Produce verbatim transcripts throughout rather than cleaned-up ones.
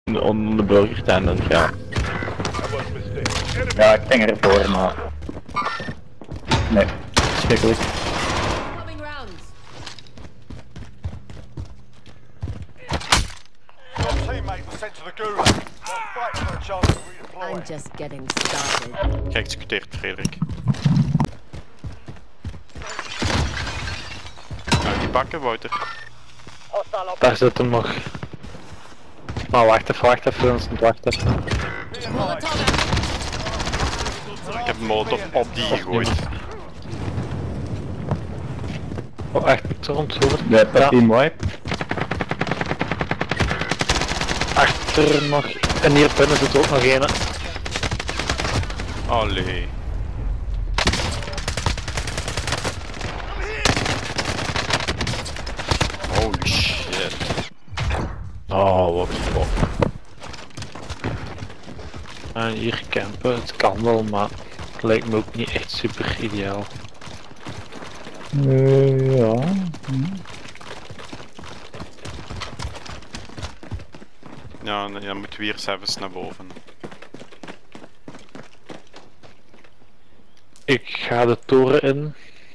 Onder de burgertenten, ja. Ja, ik ging ervoor, maar... Nee, schrikkelijk. I'm just getting started. Geëxecuteerd, Frederik. Kan die pakken, Wouter? Daar zit hem nog. Maar wacht even, wacht even, Vincent, wacht even. Ik heb een molotov op die gegooid. Oh, echt rond, hoor. De team wipe. Achter nog. En hier binnen zit ook nog een. Allee. Holy shit. Oh, wat fuck. En hier campen, het kan wel, maar het lijkt me ook niet echt super ideaal. Uh, ja. Hm. Ja, dan ja, moeten we hier zelfs naar boven. Ik ga de toren in.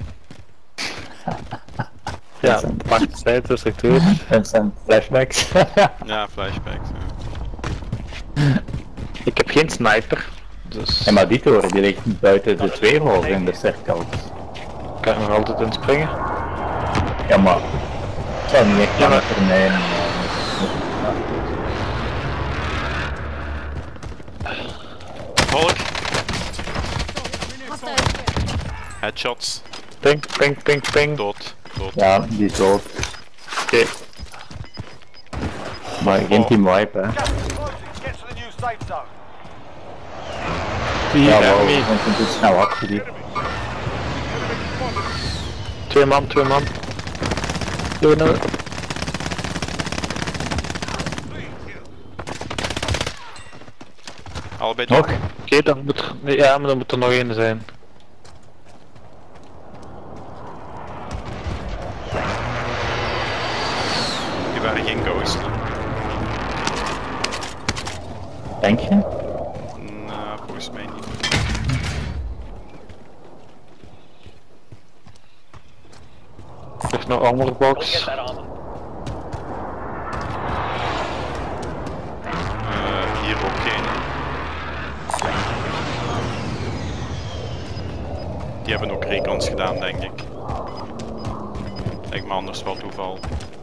Ja, wacht, zij het is echt goed. Dat zijn flashbacks. Ja, flashbacks. Ja. Ik heb geen sniper, dus Ja, maar die toren die ligt buiten de twee holen in de cirkel. kan ik nog altijd inspringen. Ja, maar... Het zou niet echt Ja, maar- lange termijn... Volk! Headshots. Ping, ping, ping, ping. Dood. Dood. Ja, die is dood. Oké. Maar geen team wipe, hè. Die Ja, ja, wow, me. dan komt het snel achter die. Twee man, twee man. Doe nou. Allebei Nog? dood. Oké, dan moet er, nee, ja, maar dan moet er nog één zijn. Die waren geen ghosts. Denk je? Nou, volgens mij niet. Er is nog een andere box. Uh, hier ook geen. Die hebben ook recons gedaan, denk ik. Lijkt me anders wel toeval.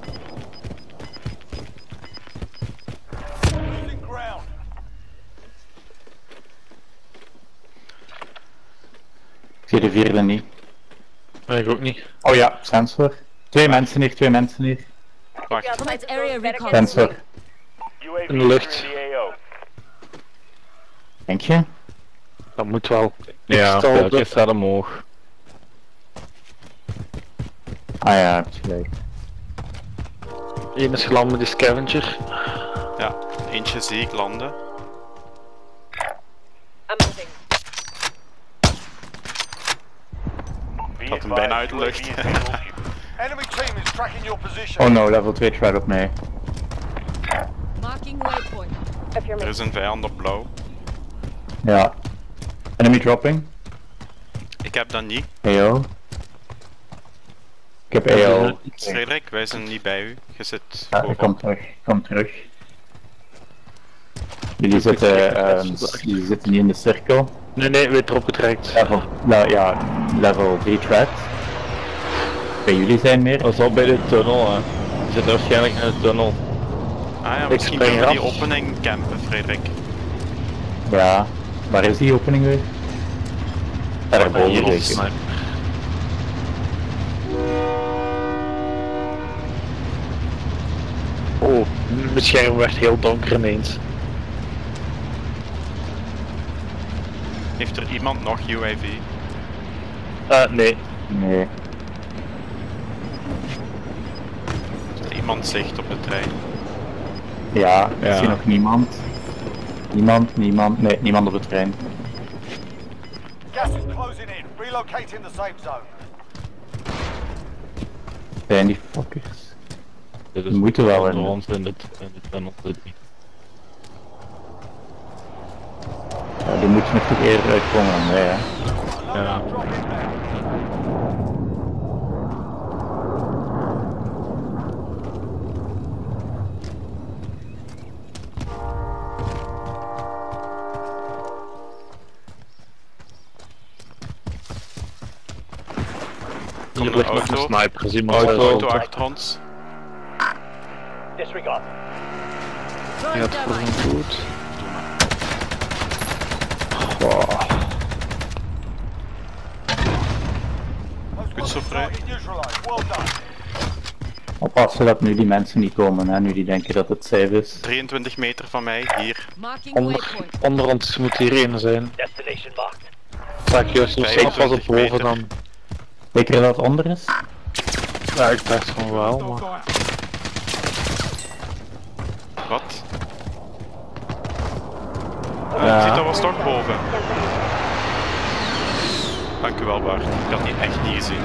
Ik zie de vierde niet. Nee, ik ook niet. Oh ja, sensor. Twee mensen hier, twee mensen hier. Wacht, Command area recon. Sensor. In de lucht. Denk je? Dat moet wel. Ja, stel velkje dat- staat omhoog. Ah ja, heb je gelijk. Eén is geland met die scavenger. ja, eentje zie ik landen. Had hem bijna uit de lucht. Enemy team is tracking your position. Oh no, level twee threat op mij. Marking waypoint. Er is een vijand op blauw. Ja. Enemy dropping. Ik heb dat niet. A O. Ik heb A O. Frederik, wij zijn niet bij u. Je zit Ja, ik bovenop. kom terug, ik kom terug. Jullie zitten, ehm, jullie zitten niet in de cirkel. Nee, nee, weer erop getrekt. Level, nou ja, level drie threat. Bij jullie zijn meer. Dat is al bij de tunnel, hè. Je zit waarschijnlijk in de tunnel. Ah ja, Ik misschien spring kunnen we die af. opening campen, Frederik. Ja, waar is die opening weer? Daarboven Hier is zeker. sniper. Oh, mijn scherm werd heel donker ineens. Heeft er iemand nog U A V? Ah, nee. Nee. Is er iemand zicht op de trein? Ja, ik Ja. zie nog niemand. Niemand, niemand, nee, niemand op de trein. Gas is closing in. Relocate in the safe zone. Zijn die fuckers? Dit We moeten wel in. onder ons in de, in de tunnel zit niet. moet nog toch eerder uitkomen dan wij, hè. Ja. Hier ligt nog een auto. sniper, is iemand Auto, uit de auto auto. achter ons. Disregard. Die gaat voor Throwing een goed. Wow. Goed zo vrij. Neutralized. Well done. Oppassen dat nu die mensen niet komen, hè, nu die denken dat het safe is. drieëntwintig meter van mij, hier. Marking Onder, waypoint. onder ons moet hier één zijn. Destination marked. Zag je juist, als ik was op boven dan. Zeker dat het onder is? Ja, ik dacht van wel, maar... Wat? Uh, Ja. Ziet dat was toch boven. Dank u wel, Bart. Ik had die echt niet gezien.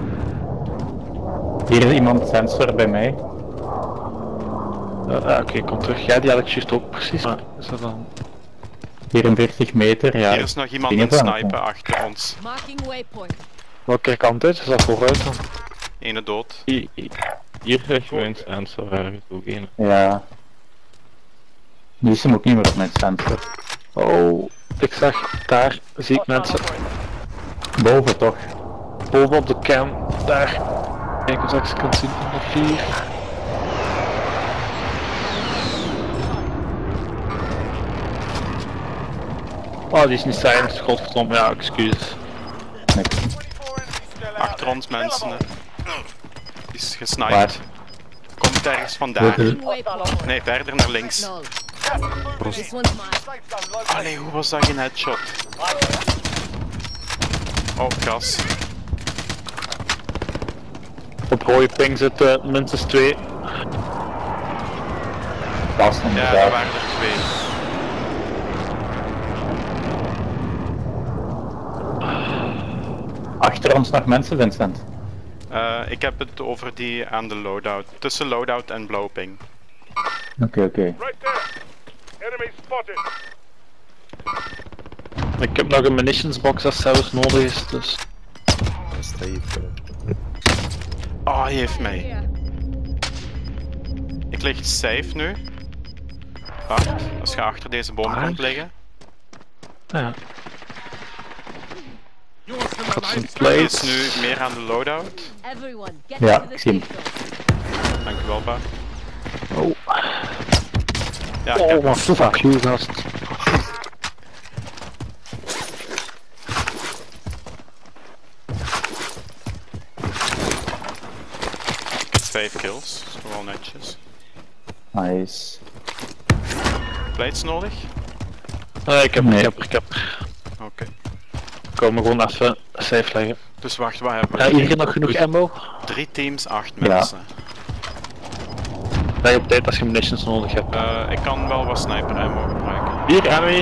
Hier is iemand sensor bij mij. Uh, uh, Oké, kom terug. Ja, die had ik juist ook precies. Maar is dat dan... vierenveertig meter, ja. Hier is nog iemand dingen aan het van, snipen ja. achter ons. Marking waypoint. Welke kant uit? Is dat vooruit dan? Ene dood. Hier, hier krijg je een sensor ergens ook een. Ja. Nu is hem ook niet meer op mijn sensor. Oh, ik zag daar, zie ik mensen. Boven toch? Boven op de cam, daar. Kijk eens of ik ze kan zien van de vier. Oh, die is niet zijn, godverdomme, ja, excuses. Niks. Achter ons mensen. hè. Die is Waar? gesniped. Komt ergens vandaan. Dit is- Marking waypoint. Nee, verder naar links. Acknowledged. This one's mine. Safe zone located. Allee, hoe was dat geen headshot? Oh, gas. Op rode ping zitten minstens twee. Dat is Ja, er inderdaad. waren er twee. Achter ons nog mensen, Vincent. Uh, ik heb het over die aan de loadout. Tussen loadout en blauwping. Oké, oké. Right there. Enemy spotted. Ik heb nog een munitionsbox als zelfs nodig is, dus... Oh, hij heeft mij. Here. Ik lig safe nu. Bart, als je achter deze boom Waar? komt liggen. Ja. Dat is een Hij is plate. nu meer aan de loadout. Everyone, get Ja, to the ik zie hem. safe zone. Dank u wel, Bart. Oh, Ja, ik oh heb maar fuck you, gast. vijf kills. Dat is wel netjes. Nice. Plates nodig? Nee, ik heb Nee. ik heb er, ik heb er. Oké. Ik kan me gewoon even safe leggen. Dus wacht, wat hebben we? Ja, hier nog genoeg ammo. Drie teams, acht Ja. mensen. Leg op tijd als je munitions nodig hebt. Uh, ik kan wel wat sniper ammo gebruiken. Hier, ammo.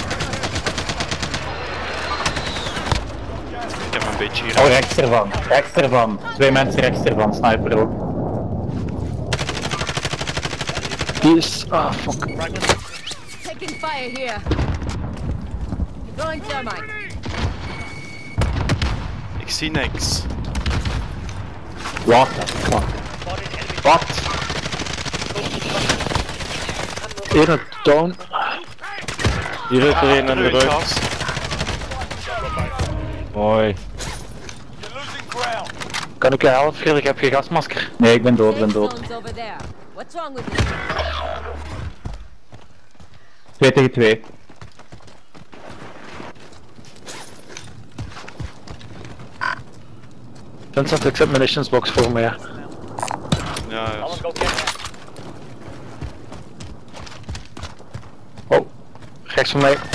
Ik heb een beetje hier. Oh, rechts ervan. Rechts ervan. Twee mensen rechts ervan. Sniper ook. Die is... Ah, fuck. Taking fire here. Throwing thermite. Ik zie niks. What the fuck? Wat? Eén down. Hier is er een in de Achteruit, rug. gas. Mooi. You're losing ground. Kan ik je helpen, Frederik? Heb je gasmasker? Nee, ik ben dood, ik ben Safe dood. zone's over there. What's wrong with you? Twee tegen twee. Vincent, ik zet munitionsbox voor me, ja. Ja, ja. I'll go get that. Oh, rechts van mij.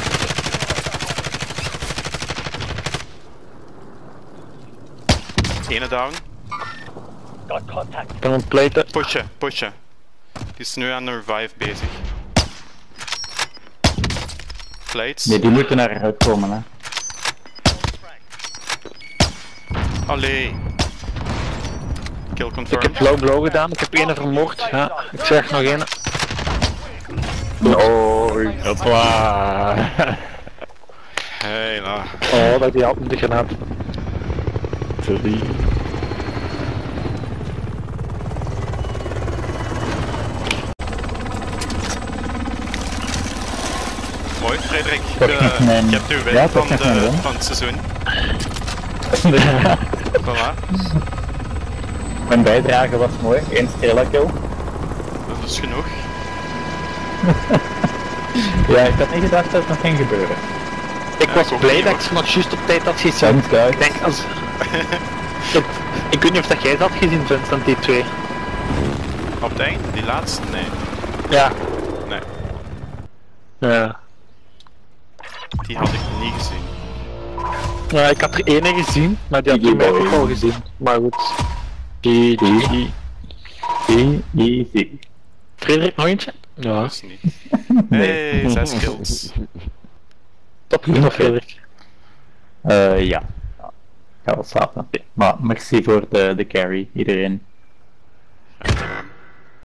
Ene down. Got contact. Ik ben ontpleten. Pushen, pushen. Die is nu aan de revive bezig. Plates. Nee, die moeten eruit komen, hè. Allee. Kill Ik confirmed. heb blauw blauw gedaan, ik heb één vermoord. Ja, ik zeg nog één. Oh, hopla. Hela. Oh, dat die altijd de granaat. Sorry. Mooi, Frederik. Dat Uh, gaat mijn- je hebt uw win ja, dat van, gaat mijn de, win. van het seizoen. Voilà, Mijn bijdrage was mooi, één Strela kill. dat is genoeg. Ja, ik had niet gedacht dat het nog ging gebeuren. Ik Ja, was ik ook blij niet, dat hoor. ik ze nog juist op tijd had gezien. Sounds good. Ik denk als... ik, ik weet niet of dat jij dat had gezien, Vincent, die twee. Op het einde, die laatste? Nee. Ja. Nee, Ja. die had ik niet gezien. Ja, ik had er ene gezien, maar die had Die die mij wou ook je. al gezien. Maar goed. Easy. Easy. Easy. Frederik, nog eentje? Ja. Dat is niet. Hey, zes kills. Top gedaan, Frederik. Eh, ja. Ik ga wel slapen. Maar merci voor de, de carry, iedereen. Uiteraard.